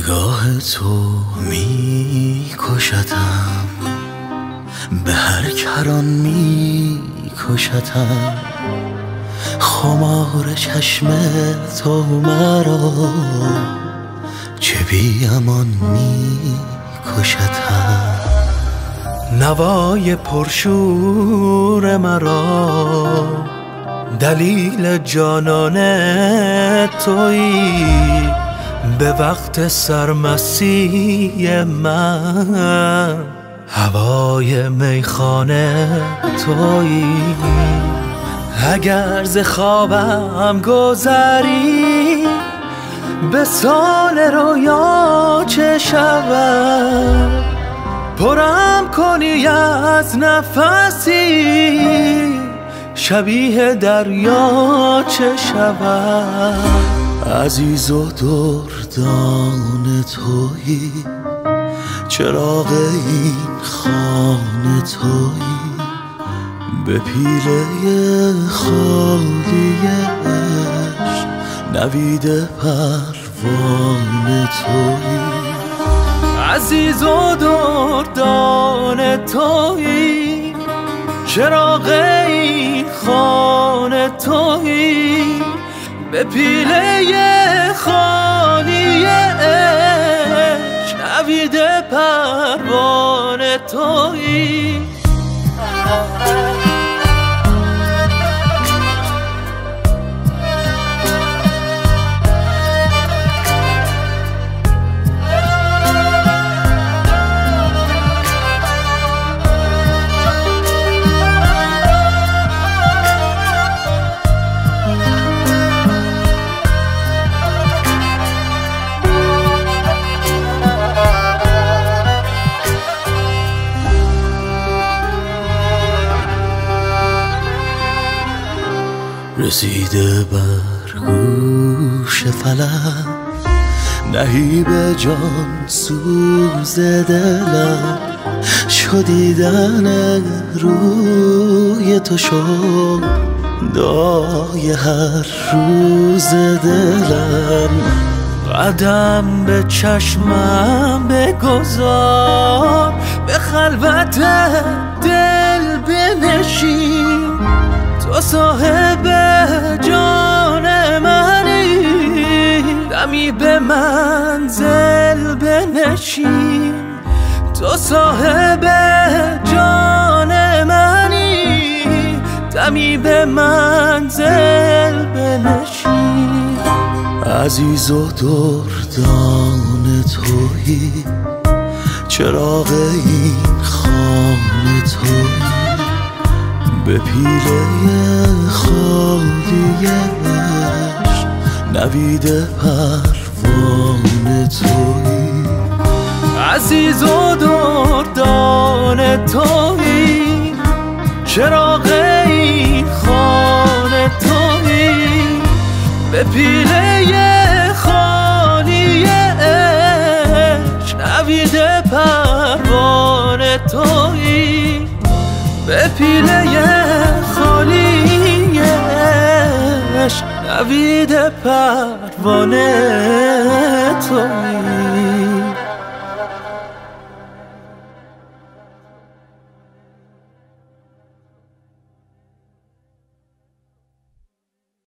نگاه تو می کشتم، به هر کران می کشتم. خمار چشم تو مرا چه بی امان می کشتم. نوای پرشور مرا دلیل جانان تویی، به وقت سرمستی من هوای میخانه تویی. اگر ز خوابم گذری به سال رویا چه شود، پرم کنی از نفسی شبیه دریا چه شود. عزیز و دردان تویی، چراغ این خانه تویی، به پیله خالی عشق نوید پروانه تویی. عزیز و دردان تویی، چراغ این خانه تویی، به پیله خالی عشق نوید پروانه تویی. رسیده بر گوش فلک نهیب جان سوز دلم، شدیدن روی تو شد دعای هر روز دلم. قدم به چشمم بگذار، به خلوت دل بنشین، تو صاحب جان منی، دمی به منزل بنشین. تو صاحب جان منی، دمی به منزل بنشین. عزیز و دردان تویی، چراغ این خانه تویی، به پیله خالی عشق نوید پروانه تویی. عزیز و دردان تویی، چراغ این خانه تویی، به پیله خالی عشق نوید پروانه تویی، به پیله خالی عشق نوید پروانه تویی.